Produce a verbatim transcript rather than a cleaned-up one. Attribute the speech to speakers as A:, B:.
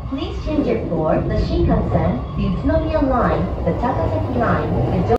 A: Please change it for the Shinkansen, the Utsunomiya Line, the Takasaki Line, the